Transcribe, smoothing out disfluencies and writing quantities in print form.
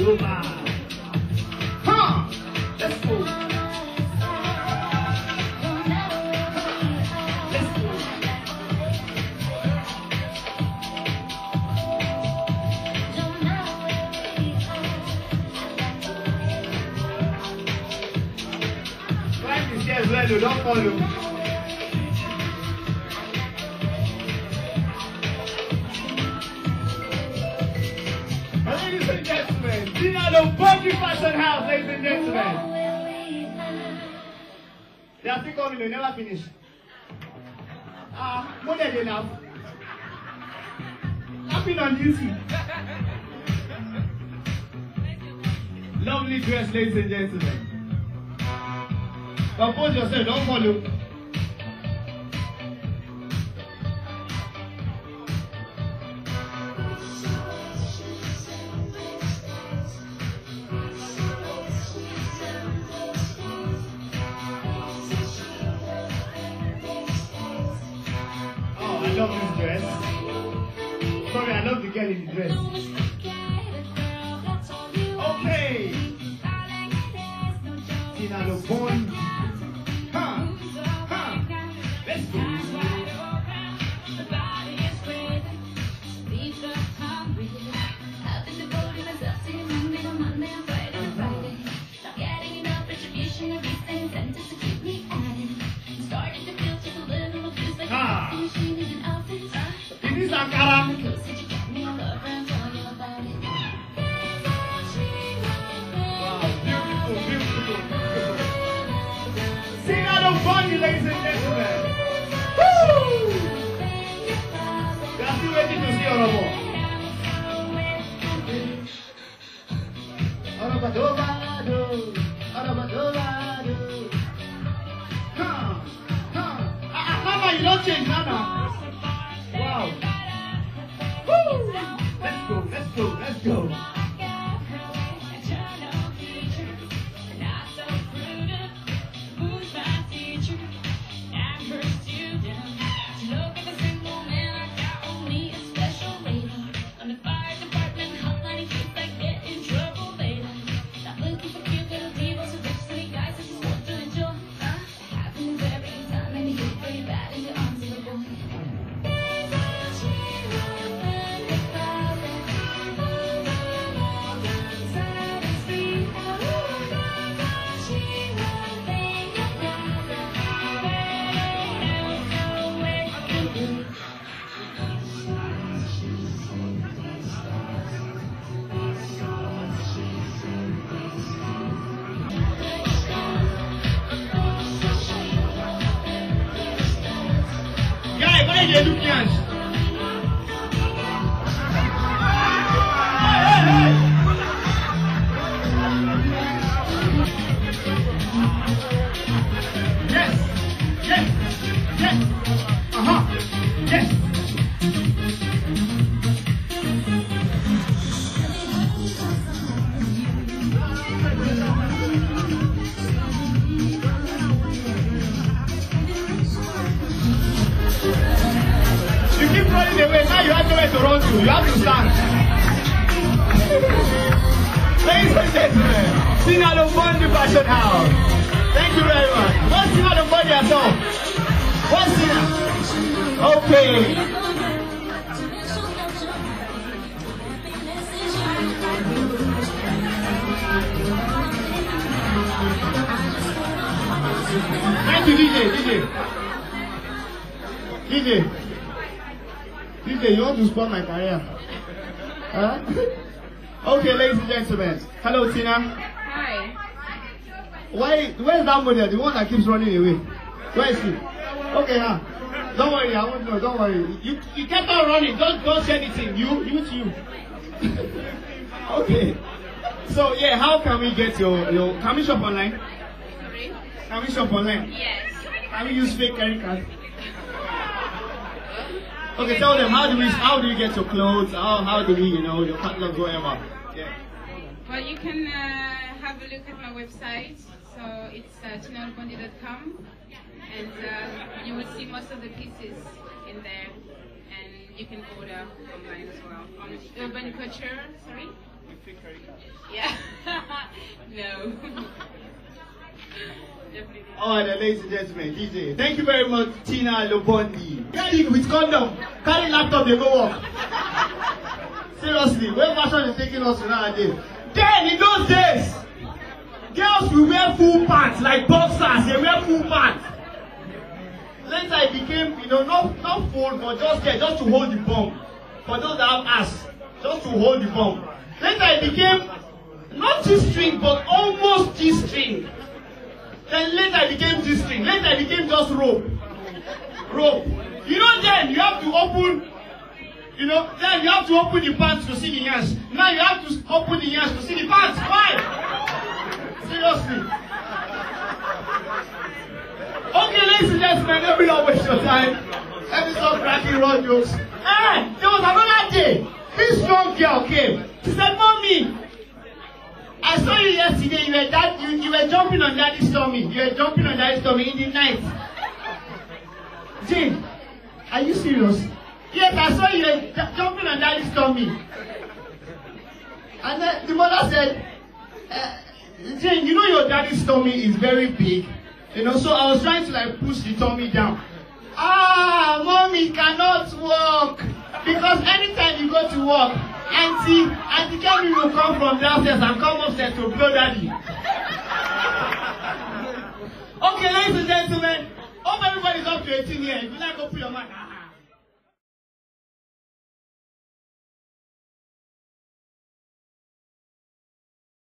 Arabadova. Huh? Let's go. Let's go. Climb the stairs well, don't follow. Ladies and gentlemen, Tina the Bungee Fashion House, ladies and gentlemen. They are still coming, they never finish. More than enough. Happy on duty. Lovely dress, ladies and gentlemen. Compose yourself, don't follow. I love this dress. Sorry, I love the girl in the dress. Okay. Tina Lobon. Let's go. This is Ankara. Wow, beautiful, beautiful. Sing out of body, ladies and gentlemen. Woo! We are still waiting to see Orobo. Orobadobado, Orobadobado. Mama, you don't change, Nana. Wow. Woo! Let's go, let's go, let's go. Educante. Yes, yes, yes. Yes. You keep running away, now you have nowhere to run to. You have to stand. Ladies and gentlemen, Tina the Bungee Fashion House. Thank you very much. What's Tina the Bungee herself? What's Tina? Okay. Thank you, DJ. DJ, you want to spoil my career? Huh? Okay, ladies and gentlemen. Hello, Tina. Hi. Where's that model? The one that keeps running away. Where is he? Okay, now. Don't worry, I won't know. Don't worry. You kept on running. Don't say anything. You. Okay. So yeah, how can we get your? Can we shop online? Sorry? Can we shop online? Yes. Can we use fake credit cards? Okay, tell them how do we get your clothes? How do we, your catalog, whatever. Yeah. Well, you can have a look at my website. So it's tinalobondi.com, and you will see most of the pieces in there, and you can order online as well on Urban Couture. Sorry. Yeah. No. Definitely. All right, ladies and gentlemen, DJ. Thank you very much, Tina Lobondi. Get in with condom. Carry laptop, they go work. Seriously, where fashion is taking us nowadays? Then, in those days, girls will wear full pants, like boxers, they wear full pants. Later it became, not full, but just there, just to hold the bum. For those that have ass, just to hold the bum. Later it became, not G-string, but almost G-string. Then later it became G-string. Later it became just rope. Rope. Then you have to open, then you have to open the pants to see the yansh. Now you have to open the yansh to see the pants. Why? Seriously. Okay, ladies and gentlemen, let me not waste your time. Let me stop cracking raw jokes. There was another day. This young girl came. She said, Mommy, I saw you yesterday. You were jumping on Daddy's tummy. You were jumping on Daddy's tummy in the night. Jane, are you serious? Yes, I saw you were jumping on Daddy's tummy. And then the mother said, Jane, your daddy's tummy is very big. So I was trying to push the tummy down. Mommy cannot walk. Because anytime you go to work, Auntie Kemi will come from downstairs and come upstairs to blow Daddy. Okay, ladies and gentlemen, hope everybody's up to 18 here. If you like, open your mouth.